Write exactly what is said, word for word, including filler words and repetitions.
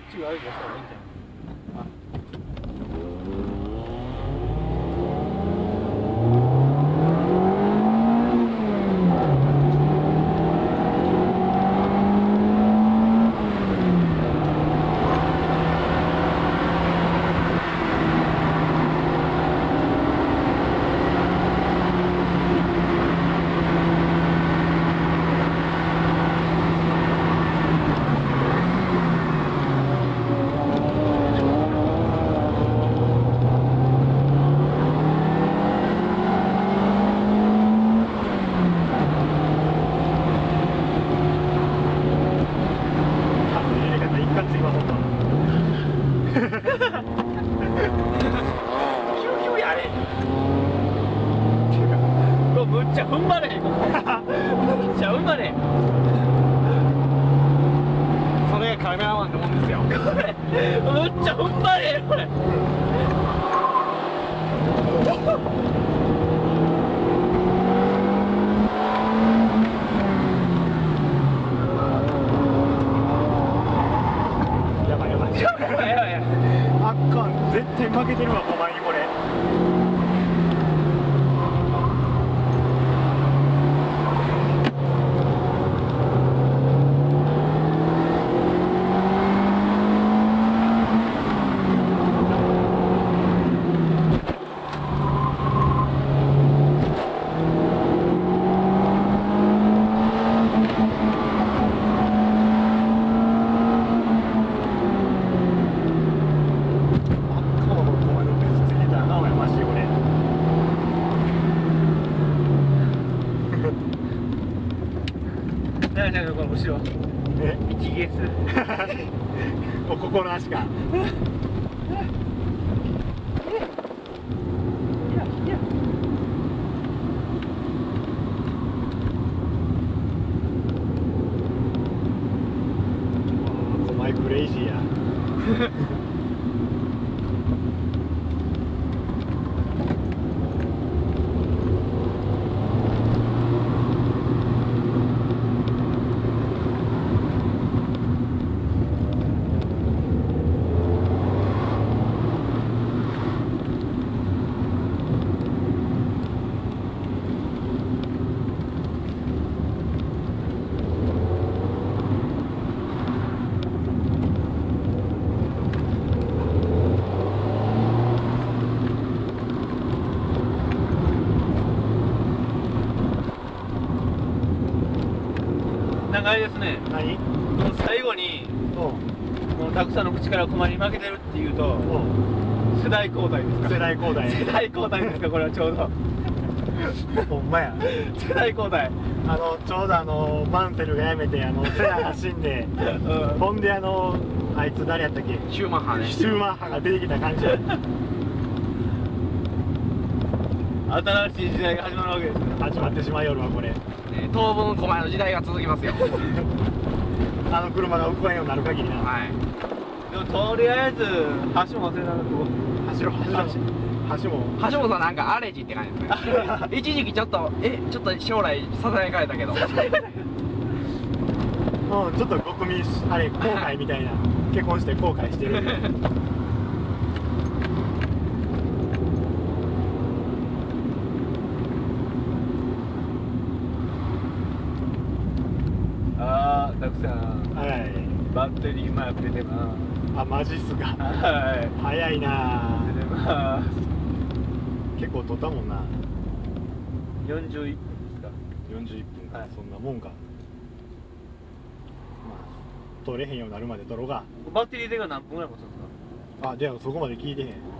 ちがあるじゃん、いいんじゃん。むっちゃ踏ん張れへんむっちゃ踏ん張れへん。 それがカメラマンのもんですよ。 これむっちゃ踏ん張れへんこれ。 やばいやばいやばいやばいやばい。あっかん、絶対負けてるわお前にこれ。 何何この後ろえ息ゲスおここの足か。お前クレイジーや。 なんかあれですね、 何？ この最後におうこのたくさんの口から駒に負けてるっていうとおう世代交代ですか？ 世代交代。 世代交代ですか？これはちょうどほんまや。 世代交代。 あのちょうどあのマンセルが辞めてあのセナが死んで、 うん、 ほんであのあいつ誰やったっけ？ シューマッハね。 シューマッハが出てきた感じや。 新しい時代が始まるわけですよ。 始まってしまいよるわこれ。 えー当分狛江の時代が続きますよ。 あの車が動かんようになる限りな。 はい。 でもとりあえず橋も忘れなかった。 走ろう走ろう。橋も橋本さんなんかアレジって感じですね。一時期ちょっとえちょっと将来ささやかれたけど。 うん、ちょっと国民あれ後悔みたいな。結婚して後悔してる。 あーたくさんはい。 バッテリーマーク出てまあ、マジっすか。 す。はい早いな出てま結構撮ったもんな。 す。よんじゅういっぷんですか？ よんじゅういっぷんか、 はいそんなもんか。まあ撮れへんようになるまで撮ろうが。 バッテリーでが何分ぐらい持つんですか？ あ、でもそこまで聞いてへん。